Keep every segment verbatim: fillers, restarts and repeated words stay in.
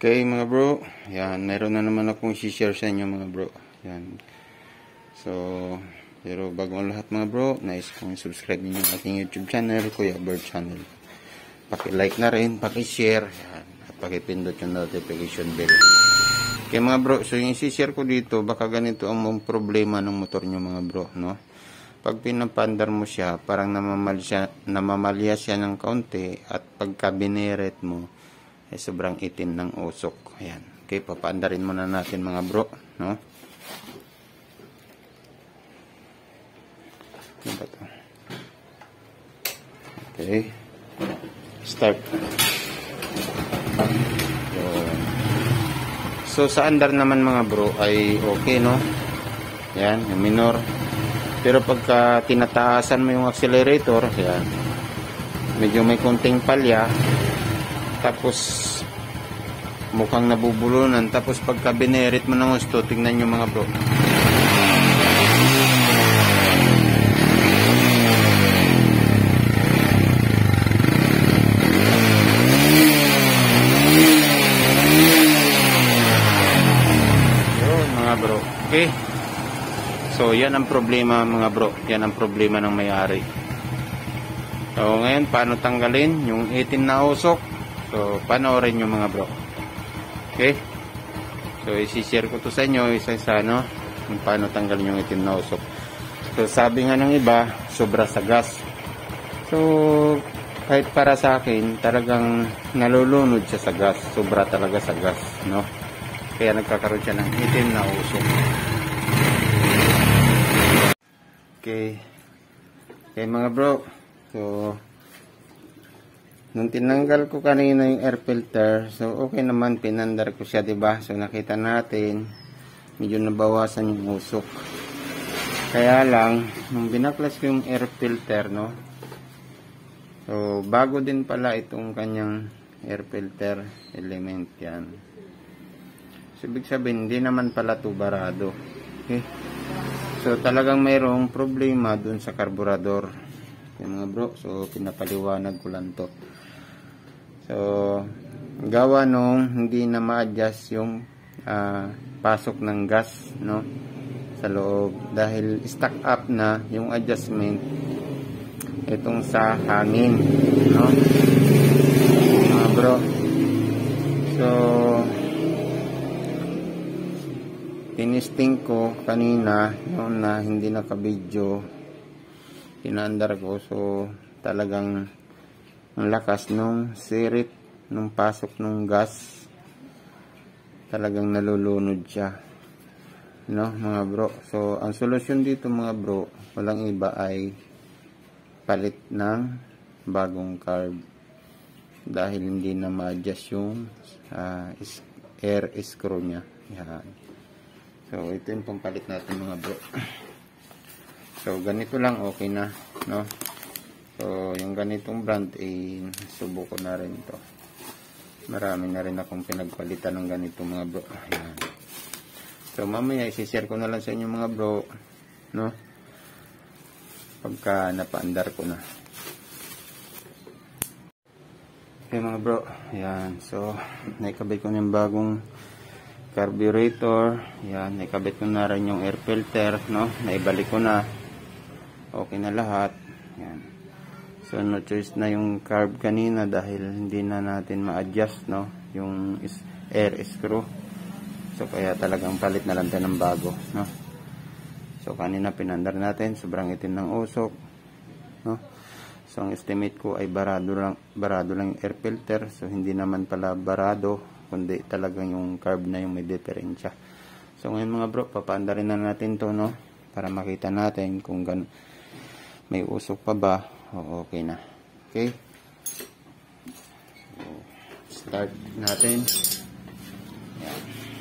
Okay mga bro, yan, meron na naman akong share sa inyo mga bro. Yan. So, pero bago ang lahat mga bro, nais kong subscribe niyo yung ating YouTube channel, Kuya Bird Channel. Paki-like na rin, paki-share, yan, at paki-pindot yung notification bell. Okay mga bro, so yung i-share ko dito, baka ganito ang problema ng motor nyo mga bro, no? Pag pinapandar mo siya, parang namamalya, namamalya siya ng kaunti, at pagka bineret mo, ay sobrang itim ng usok. Ayan. Okay, papaandarin muna natin mga bro, no? Ano ba ito? Okay. Start. So, so sa andar naman mga bro ay okay, no? Ayan, yung minor. Pero pagka tinataasan mo yung accelerator, ayan, medyo may konting palya. Tapos mukhang nabubulunan. Tapos pagka binerit mo ng gusto, tingnan nyo mga bro. Yun mga bro. Okay. So yan ang problema mga bro. Yan ang problema ng may-ari. So ngayon, paano tanggalin yung itim na usok? So, panoorin nyo mga bro. Okay? So, isi-share ko to sa inyo, isa-isa, no? Kung paano tanggalin yung itim na usok. So, sabi nga ng iba, sobra sa gas. So, kahit para sa akin, talagang nalulunod siya sa gas. Sobra talaga sa gas, no? Kaya nagkakaroon siya ng itim na usok. Okay. Okay mga bro. So, nung tinanggal ko kanina yung air filter, so okay naman, pinandar ko siya, diba? So nakita natin, medyo nabawasan yung usok. Kaya lang, nung binaklas ko yung air filter, no? So bago din pala itong kanyang air filter element yan. So ibig sabihin, hindi naman pala ito barado. Okay? So talagang mayroong problema dun sa karburador. Okay mga bro, so pinapaliwanag ko lang to. So, gawa nung hindi na ma-adjust yung uh, pasok ng gas, no, sa loob. Dahil stuck up na yung adjustment itong sa hangin, no, mga bro. So, tinisting ko kanina, no, na hindi naka-video, pinaandar ko. So, talagang ang lakas nung sirit nung pasok nung gas, talagang nalulunod siya, no mga bro. So ang solusyon dito mga bro, walang iba ay palit ng bagong carb, dahil hindi na ma-adjust yung uh, air screw nya. Yan. So ito yung pampalit natin mga bro. So ganito lang, okay na, no. So, yung ganitong brand, eh, subo ko na rin to. Marami na rin akong pinagpalitan ng ganito mga bro. Ayan. So, mamaya, isi-share ko na lang sa inyo mga bro, no? Pagka napaandar ko na. Okay mga bro, ayan. So, naikabit ko na yung bagong carburetor. Ayan, naikabit ko na rin yung air filter, no? Naibalik ko na. Okay na lahat. Ayan. So, no choice na yung carb kanina dahil hindi na natin ma-adjust, no, yung air screw. So, kaya talagang palit na lang tayo ng bago, no. So, kanina pinandar natin, sobrang itim ng usok, no. So, ang estimate ko ay barado lang, barado lang yung air filter. So, hindi naman pala barado, kundi talagang yung carb na yung may diferensya. So, ngayon mga bro, papaandarin na natin to, no, para makita natin kung gan may usok pa ba. Oh, okay na. Okay. So, start natin. Yan.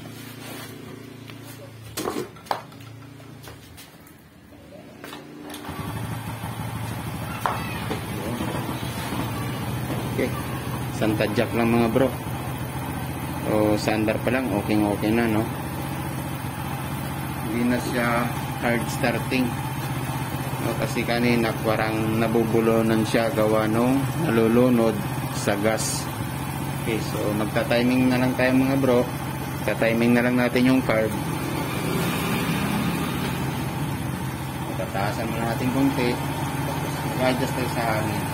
Okay. Santadyak lang mga bro. O, sandar pa lang. Okay, okay na, no? Hindi na siya hard starting. No, kasi kanina parang nabubulunan siya gawa nung nalulunod sa gas. Okay, so magta-timing na lang tayo mga bro. Magta-timing na lang natin yung carb. Magtataasan muna natin konti. Tapos mag-adjust tayo sa hangin.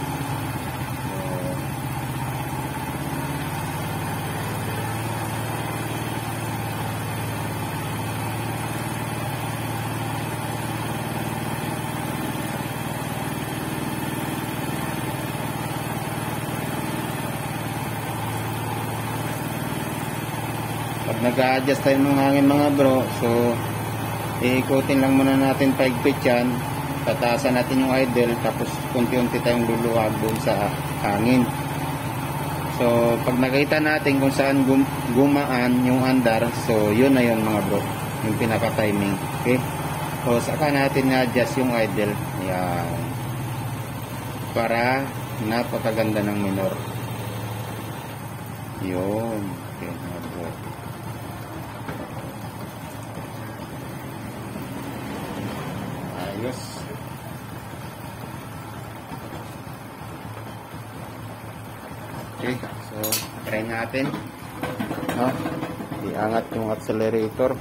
Pag nag-a-adjust tayo ng hangin mga bro, so iikutin lang muna natin paigpit yan, tataasan natin yung idle, tapos kunti-unti tayong luluwag doon sa hangin. So pag nakita natin kung saan gum gumaan yung andar, so yun na yun mga bro, yung pinaka-timing. Okay, so saka natin na-adjust yung idle, yan, para napakaganda ng minor. Yun, okay mga bro. Ayos. Okay, so try natin. No? Iangat yung accelerator.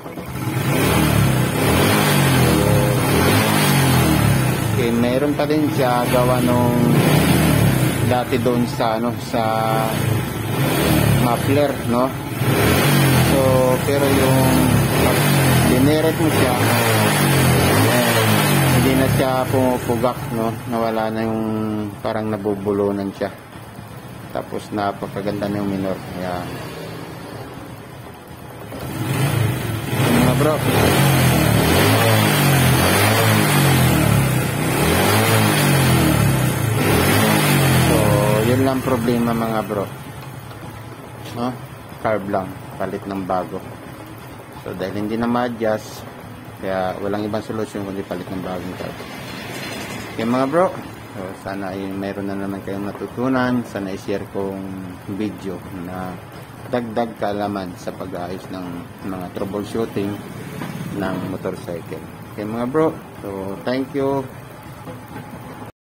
Okay, mayroon pa din siya gawa nung dati doon sa ano sa muffler, no? So, pero yung dineret mo siya, hindi na siya pumupugak, no? Nawala na yung parang nabubulunan siya. Tapos napakaganda na yung minor. Ayan. Mga bro. So, yun lang problema mga bro. No? Carb lang. Palit ng bago. So, dahil hindi na ma-adjust, kaya walang ibang solusyon kundi palit ng bagong carb. Okay mga bro, so sana ay mayroon na naman kayong natutunan. Sana i-share kong video na dagdag kaalaman sa pag-aayos ng mga troubleshooting ng motorcycle. Okay mga bro, so thank you.